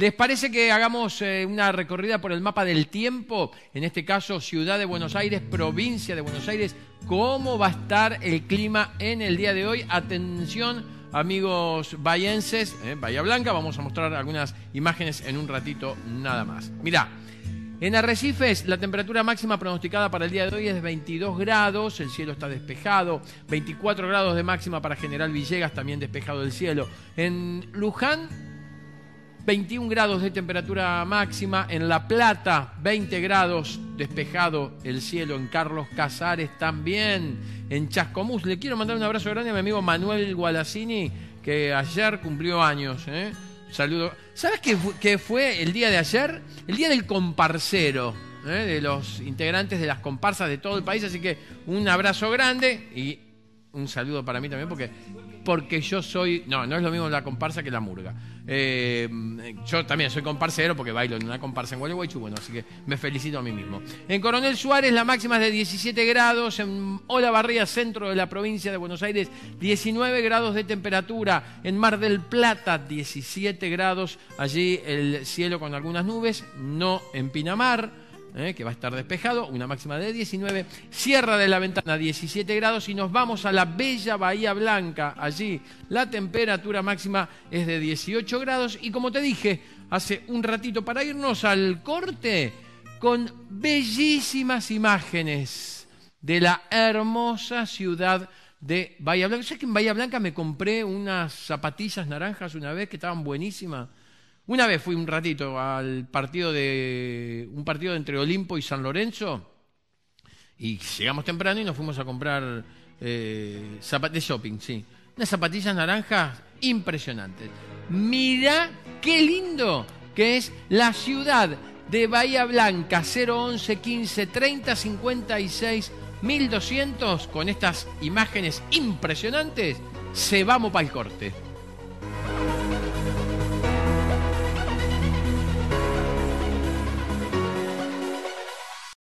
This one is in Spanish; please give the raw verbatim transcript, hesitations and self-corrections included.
¿Les parece que hagamos eh, una recorrida por el mapa del tiempo? En este caso, Ciudad de Buenos Aires, provincia de Buenos Aires. ¿Cómo va a estar el clima en el día de hoy? Atención, amigos bahienses, eh, Bahía Blanca. Vamos a mostrar algunas imágenes en un ratito nada más. Mirá. En Arrecifes, la temperatura máxima pronosticada para el día de hoy es de veintidós grados, el cielo está despejado, veinticuatro grados de máxima para General Villegas, también despejado el cielo. En Luján, veintiún grados de temperatura máxima, en La Plata, veinte grados, despejado el cielo, en Carlos Casares también, en Chascomús. Le quiero mandar un abrazo grande a mi amigo Manuel Gualacini, que ayer cumplió años, ¿eh? Saludo. ¿Sabes qué fue, qué fue el día de ayer? El día del comparsero, ¿eh? De los integrantes de las comparsas de todo el país. Así que un abrazo grande y un saludo para mí también, porque, porque yo soy... No, no es lo mismo la comparsa que la murga. Eh, yo también soy comparsero porque bailo en una comparsa en Gualeguaychú, bueno, así que me felicito a mí mismo. En Coronel Suárez la máxima es de diecisiete grados, en Olavarría, centro de la provincia de Buenos Aires, diecinueve grados de temperatura, en Mar del Plata, diecisiete grados, allí el cielo con algunas nubes, no en Pinamar, Eh, que va a estar despejado, una máxima de diecinueve, Sierra de la Ventana diecisiete grados y nos vamos a la bella Bahía Blanca. Allí la temperatura máxima es de dieciocho grados y, como te dije hace un ratito, para irnos al corte con bellísimas imágenes de la hermosa ciudad de Bahía Blanca. ¿Sabes que en Bahía Blanca me compré unas zapatillas naranjas una vez que estaban buenísimas? Una vez fui un ratito al partido de un partido entre Olimpo y San Lorenzo y llegamos temprano y nos fuimos a comprar eh, zapatillas de shopping, sí. Unas zapatillas naranjas impresionantes. Mirá qué lindo que es la ciudad de Bahía Blanca. Cero once quince treinta cincuenta y seis mil doscientos con estas imágenes impresionantes. Se vamos para el corte.